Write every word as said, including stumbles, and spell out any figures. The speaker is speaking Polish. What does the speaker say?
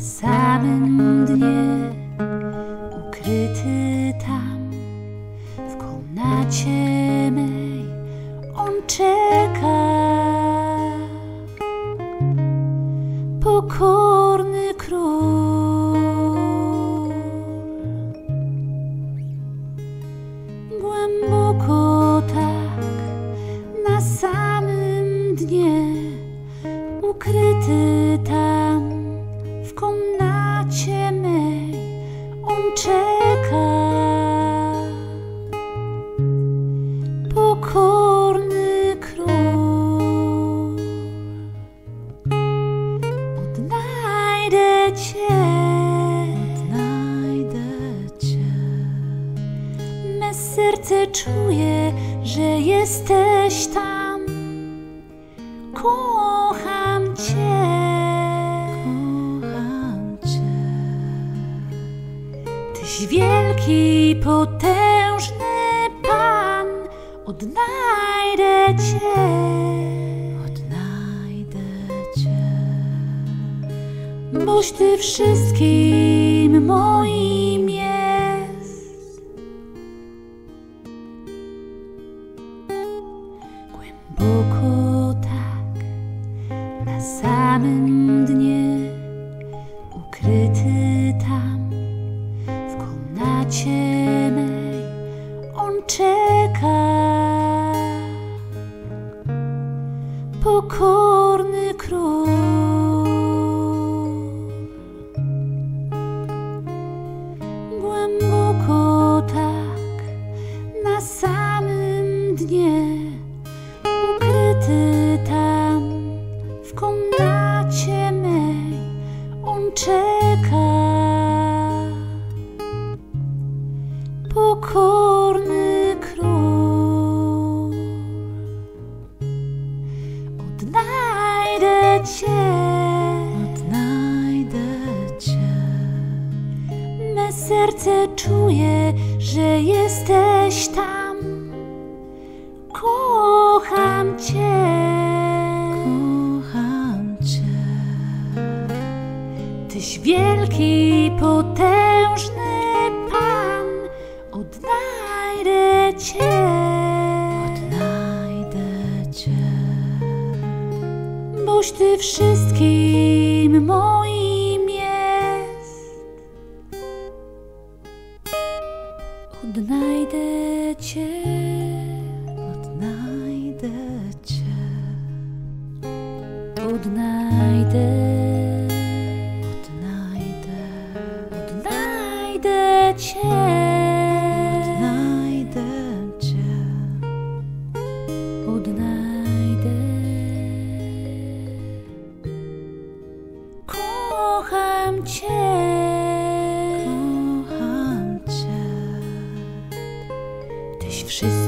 samym dnie, ukryty tam w komnacie mej, on czeka. Pokorny król, głęboko tak na samym dnie, ukryty tam w komnacie mej, on czeka. Pokorny król, odnajdę Cię, odnajdę Cię. Me serce czuje, że jesteś tam. Kocham Cię, kocham Cię. Tyś wielki, potężny Pan, odnajdę Cię, odnajdę Cię. Boś Ty wszystkim moim jest. Głęboko tak na samym dnie, ukryty tam w komnacie mej, on czeka. Pokorny król, głęboko tak na samym dnie, ukryty tam w komnacie mej, on czeka. Pokorny król, odnajdę Cię, odnajdę Cię. Me serce czuje, że jesteś tam. Kocham Cię, kocham Cię. Tyś wielki, potężny Pan, odnajdę Cię, odnajdę Cię. Boś Ty wszystkim moim jest. Odnajdę Cię, odnajdę Cię, odnajdę, odnajdę, odnajdę Cię, odnajdę Cię, odnajdę. Kocham Cię, kocham Cię. Tyś wszystkim